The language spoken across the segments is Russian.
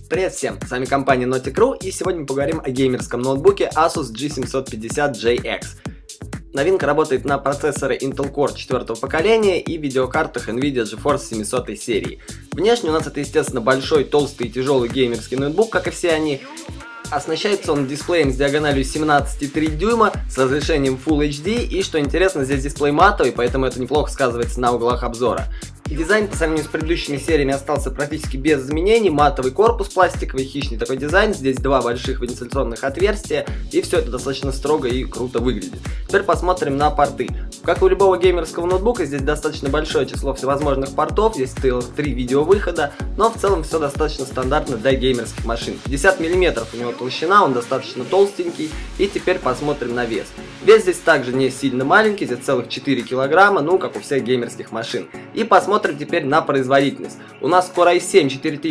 Привет всем, с вами компания Nautic.ru, и сегодня мы поговорим о геймерском ноутбуке Asus G750JX. Новинка работает на процессоре Intel Core 4-го поколения и видеокартах NVIDIA GeForce 700 серии. Внешне у нас это, естественно, большой, толстый и тяжелый геймерский ноутбук, как и все они. Оснащается он дисплеем с диагональю 17,3 дюйма с разрешением Full HD, и, что интересно, здесь дисплей матовый, поэтому это неплохо сказывается на углах обзора. Дизайн по сравнению с предыдущими сериями остался практически без изменений. Матовый корпус пластиковый, хищный такой дизайн, здесь два больших вентиляционных отверстия, и все это достаточно строго и круто выглядит. Теперь посмотрим на порты. Как у любого геймерского ноутбука, здесь достаточно большое число всевозможных портов, здесь целых 3 видеовыхода, но в целом все достаточно стандартно для геймерских машин. 50 мм у него толщина, он достаточно толстенький, и теперь посмотрим на вес. Вес здесь также не сильно маленький, здесь целых 4 килограмма, ну как у всех геймерских машин. И посмотрим теперь на производительность. У нас Core i7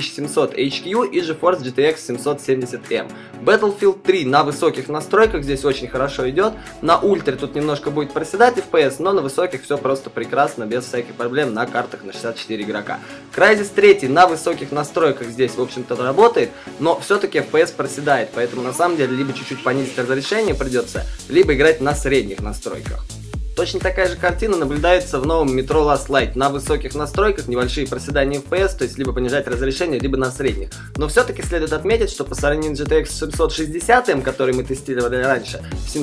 4700HQ и GeForce GTX 770M. Battlefield 3 на высоких настройках здесь очень хорошо идет. На ультре тут немножко будет проседать FPS, но на высоких все просто прекрасно, без всяких проблем на картах на 64 игрока. Crysis 3 на высоких настройках здесь, в общем-то, работает, но все-таки FPS проседает, поэтому на самом деле либо чуть-чуть понизить разрешение придется, либо играть на средних настройках. Точно такая же картина наблюдается в новом Metro Last Light. На высоких настройках небольшие проседания FPS, то есть либо понижать разрешение, либо на средних. Но все-таки следует отметить, что по сравнению с GTX 760, который мы тестировали раньше,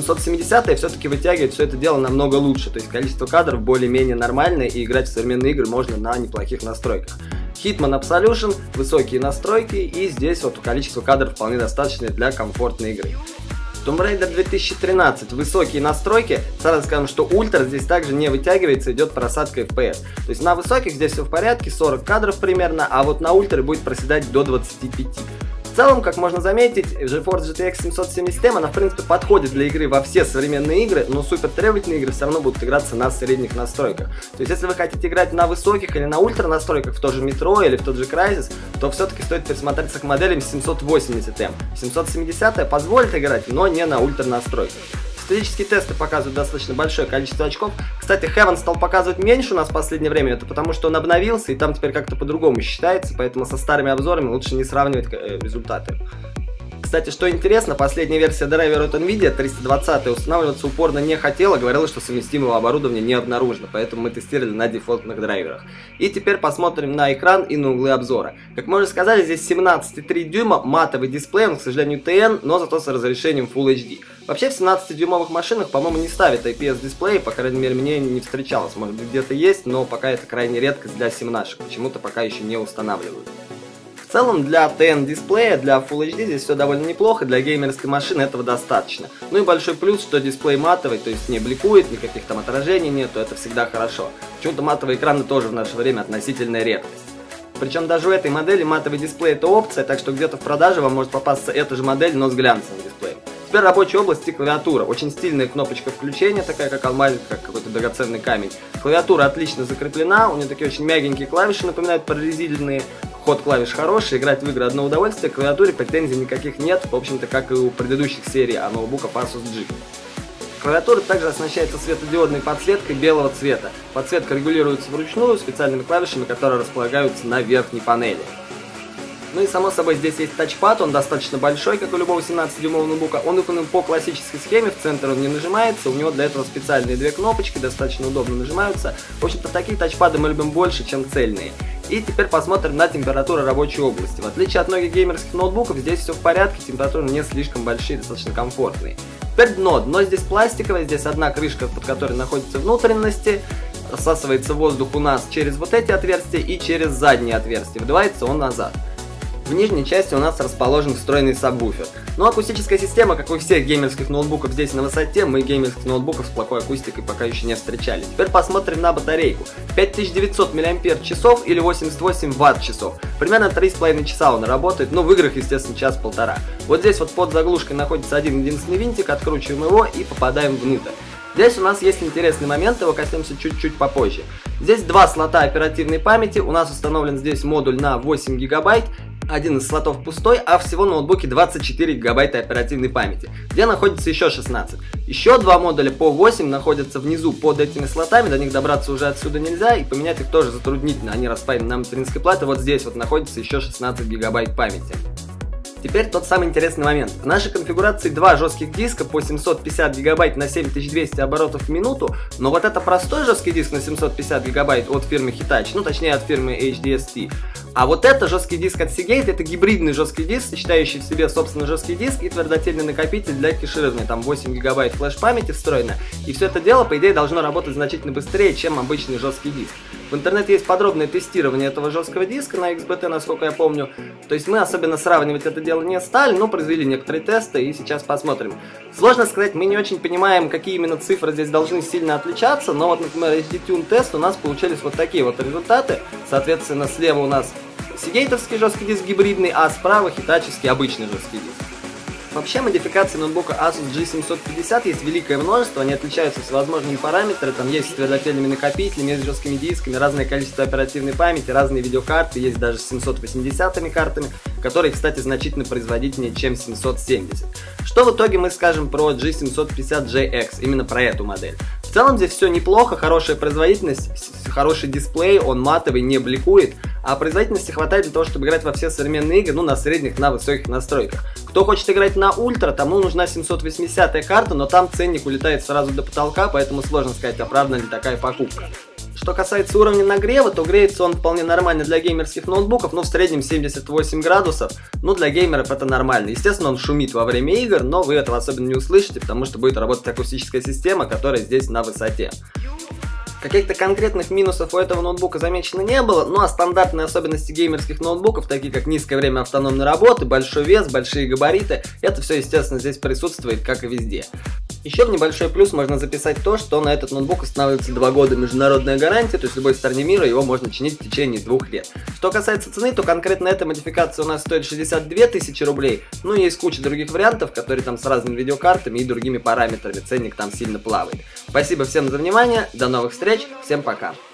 770 все-таки вытягивает все это дело намного лучше. То есть количество кадров более-менее нормальное, и играть в современные игры можно на неплохих настройках. Hitman Absolution, высокие настройки, и здесь вот количество кадров вполне достаточное для комфортной игры. Tomb Raider 2013, высокие настройки, сразу скажем, что ультра здесь также не вытягивается, идет просадка FPS. То есть на высоких здесь все в порядке, 40 кадров примерно, а вот на ультре будет проседать до 25. В целом, как можно заметить, GeForce GTX 770M, она в принципе подходит для игры во все современные игры, но супер требовательные игры все равно будут играться на средних настройках. То есть если вы хотите играть на высоких или на ультра настройках, в тот же Metro или в тот же Crysis, то все-таки стоит присмотреться к моделям 780M. 770 позволит играть, но не на ультра настройках. Статические тесты показывают достаточно большое количество очков. Кстати, Heaven стал показывать меньше у нас в последнее время, это потому что он обновился и там теперь как-то по-другому считается, поэтому со старыми обзорами лучше не сравнивать результаты. Кстати, что интересно, последняя версия драйвера от NVIDIA 320 устанавливаться упорно не хотела, говорила, что совместимого оборудования не обнаружено, поэтому мы тестировали на дефолтных драйверах. И теперь посмотрим на экран и на углы обзора. Как мы уже сказали, здесь 17,3 дюйма, матовый дисплей, он, к сожалению, TN, но зато с разрешением Full HD. Вообще в 17-дюймовых машинах, по-моему, не ставят IPS-дисплей, по крайней мере, мне не встречалось, может быть где-то есть, но пока это крайне редкость для 7-нашек, почему-то пока еще не устанавливают. В целом для TN дисплея, для Full HD здесь все довольно неплохо, для геймерской машины этого достаточно. Ну и большой плюс, что дисплей матовый, то есть не бликует, никаких там отражений нету, это всегда хорошо. Почему-то матовые экраны тоже в наше время относительная редкость. Причем даже у этой модели матовый дисплей это опция, так что где-то в продаже вам может попасться эта же модель, но с глянцевым дисплеем. Теперь рабочая область и клавиатура. Очень стильная кнопочка включения, такая как алмазик, как какой-то драгоценный камень. Клавиатура отлично закреплена, у нее такие очень мягенькие клавиши, напоминают прорезиненные. Ход клавиш хороший, играть в игры одно удовольствие, к клавиатуре претензий никаких нет, в общем-то как и у предыдущих серий ноутбуков Asus G. Клавиатура также оснащается светодиодной подсветкой белого цвета. Подсветка регулируется вручную специальными клавишами, которые располагаются на верхней панели. Ну и само собой здесь есть тачпад, он достаточно большой, как у любого 17-дюймового ноутбука. Он выполнен по классической схеме, в центр он не нажимается, у него для этого специальные две кнопочки, достаточно удобно нажимаются. В общем-то такие тачпады мы любим больше, чем цельные. И теперь посмотрим на температуру рабочей области. В отличие от многих геймерских ноутбуков, здесь все в порядке, температуры не слишком большие, достаточно комфортные. Теперь дно. Дно здесь пластиковое, здесь одна крышка, под которой находятся внутренности. Всасывается воздух у нас через вот эти отверстия и через задние отверстия. Вдувается он назад. В нижней части у нас расположен встроенный сабвуфер. Ну, акустическая система, как у всех геймерских ноутбуков, здесь на высоте. Мы геймерских ноутбуков с плохой акустикой пока еще не встречали. Теперь посмотрим на батарейку. 5900 мАч или 88 Вт-часов. Примерно 3,5 часа он работает, но в играх, естественно, час-полтора. Вот здесь вот под заглушкой находится один единственный винтик, откручиваем его и попадаем внутрь. Здесь у нас есть интересный момент, его коснемся чуть-чуть попозже. Здесь два слота оперативной памяти, у нас установлен здесь модуль на 8 гигабайт. Один из слотов пустой, а всего на ноутбуке 24 гигабайта оперативной памяти, где находится еще 16. Еще два модуля по 8 находятся внизу под этими слотами, до них добраться уже отсюда нельзя, и поменять их тоже затруднительно, они распаяны на материнской плате. Вот здесь вот находится еще 16 гигабайт памяти. Теперь тот самый интересный момент. В нашей конфигурации два жестких диска по 750 гигабайт на 7200 оборотов в минуту, но вот это простой жесткий диск на 750 гигабайт от фирмы Hitachi, ну точнее от фирмы HDST. А вот это жесткий диск от Seagate, это гибридный жесткий диск, сочетающий в себе собственно жесткий диск и твердотельный накопитель для кеширования, там 8 гигабайт флеш-памяти встроено. И все это дело, по идее, должно работать значительно быстрее, чем обычный жесткий диск. В интернете есть подробное тестирование этого жесткого диска на XBT, насколько я помню. То есть мы особенно сравнивать это дело не стали, но произвели некоторые тесты и сейчас посмотрим. Сложно сказать, мы не очень понимаем, какие именно цифры здесь должны сильно отличаться, но вот, например, HD-Tune тест у нас получились вот такие вот результаты. Соответственно, слева у нас Seagate-овский жесткий диск гибридный, а справа Hitachi-овский обычный жесткий диск. Вообще модификаций ноутбука Asus G750 есть великое множество, они отличаются всевозможными параметрами, там есть с твердотельными накопителями, есть с жесткими дисками, разное количество оперативной памяти, разные видеокарты, есть даже с 780-ми картами, которые, кстати, значительно производительнее, чем 770. Что в итоге мы скажем про G750JX, именно про эту модель? В целом здесь все неплохо, хорошая производительность, хороший дисплей, он матовый, не бликует, а производительности хватает для того, чтобы играть во все современные игры, ну на средних, на высоких настройках. Кто хочет играть на ультра, тому нужна 780-я карта, но там ценник улетает сразу до потолка, поэтому сложно сказать, оправдана ли такая покупка. Что касается уровня нагрева, то греется он вполне нормально для геймерских ноутбуков, но в среднем 78 градусов, ну для геймеров это нормально. Естественно, он шумит во время игр, но вы этого особенно не услышите, потому что будет работать акустическая система, которая здесь на высоте. Каких-то конкретных минусов у этого ноутбука замечено не было, ну а стандартные особенности геймерских ноутбуков, такие как низкое время автономной работы, большой вес, большие габариты, это все, естественно, здесь присутствует, как и везде. Еще в небольшой плюс можно записать то, что на этот ноутбук устанавливается 2 года международная гарантия, то есть в любой стране мира его можно чинить в течение 2 лет. Что касается цены, то конкретно эта модификация у нас стоит 62 тысячи рублей, ну и есть куча других вариантов, которые там с разными видеокартами и другими параметрами, ценник там сильно плавает. Спасибо всем за внимание, до новых встреч, всем пока!